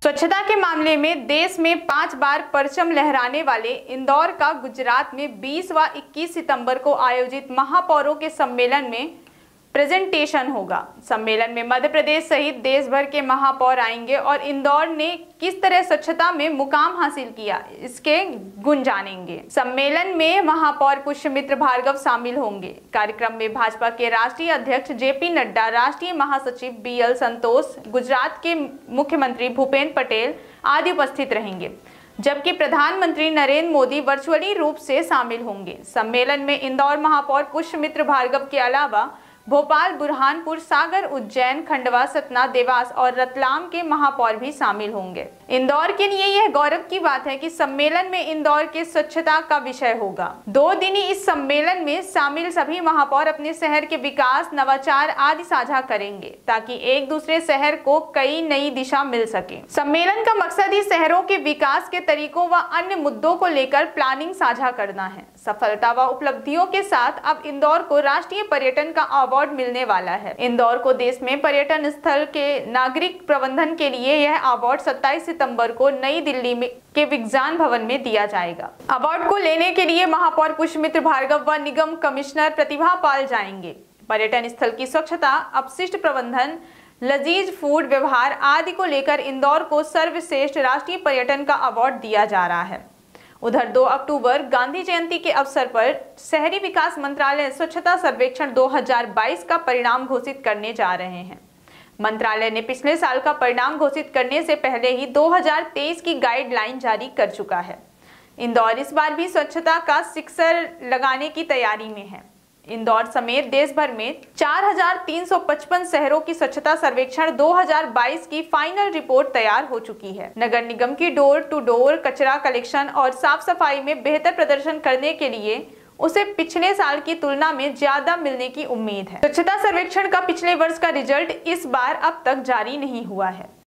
स्वच्छता के मामले में देश में 5 बार परचम लहराने वाले इंदौर का गुजरात में 20 व 21 सितंबर को आयोजित महापौरों के सम्मेलन में प्रेजेंटेशन होगा। सम्मेलन में मध्य प्रदेश सहित देश भर के महापौर आएंगे और इंदौर ने किस तरह स्वच्छता में मुकाम हासिल किया इसके गुण जानेंगे। सम्मेलन में महापौर पुष्यमित्र भार्गव शामिल होंगे। कार्यक्रम में भाजपा के राष्ट्रीय अध्यक्ष जेपी नड्डा, राष्ट्रीय महासचिव बीएल संतोष, गुजरात के मुख्यमंत्री भूपेंद्र पटेल आदि उपस्थित रहेंगे, जबकि प्रधानमंत्री नरेंद्र मोदी वर्चुअली रूप से शामिल होंगे। सम्मेलन में इंदौर महापौर पुष्यमित्र भार्गव के अलावा भोपाल, बुरहानपुर, सागर, उज्जैन, खंडवा, सतना, देवास और रतलाम के महापौर भी शामिल होंगे। इंदौर के लिए यह गौरव की बात है कि सम्मेलन में इंदौर के स्वच्छता का विषय होगा। 2 दिनी इस सम्मेलन में शामिल सभी महापौर अपने शहर के विकास, नवाचार आदि साझा करेंगे ताकि एक दूसरे शहर को कई नई दिशा मिल सके। सम्मेलन का मकसद ही शहरों के विकास के तरीकों व अन्य मुद्दों को लेकर प्लानिंग साझा करना है। सफलता व उपलब्धियों के साथ अब इंदौर को राष्ट्रीय पर्यटन का अवार्ड मिलने वाला है। इंदौर को देश में पर्यटन स्थल के नागरिक प्रबंधन के लिए यह अवार्ड 27 सितंबर को नई दिल्ली में के विज्ञान भवन में दिया जाएगा। अवार्ड को लेने के लिए महापौर पुष्यमित्र भार्गव व निगम कमिश्नर प्रतिभा पाल जाएंगे। पर्यटन स्थल की स्वच्छता, अपशिष्ट प्रबंधन, लजीज फूड व्यवहार आदि को लेकर इंदौर को सर्वश्रेष्ठ राष्ट्रीय पर्यटन का अवार्ड दिया जा रहा है। उधर 2 अक्टूबर गांधी जयंती के अवसर पर शहरी विकास मंत्रालय स्वच्छता सर्वेक्षण 2022 का परिणाम घोषित करने जा रहे हैं। मंत्रालय ने पिछले साल का परिणाम घोषित करने से पहले ही 2023 की गाइडलाइन जारी कर चुका है। इंदौर इस बार भी स्वच्छता का शिखर लगाने की तैयारी में है। इंदौर समेत देश भर में 4355 शहरों की स्वच्छता सर्वेक्षण 2022 की फाइनल रिपोर्ट तैयार हो चुकी है। नगर निगम की डोर टू डोर कचरा कलेक्शन और साफ सफाई में बेहतर प्रदर्शन करने के लिए उसे पिछले साल की तुलना में ज्यादा मिलने की उम्मीद है। स्वच्छता सर्वेक्षण का पिछले वर्ष का रिजल्ट इस बार अब तक जारी नहीं हुआ है।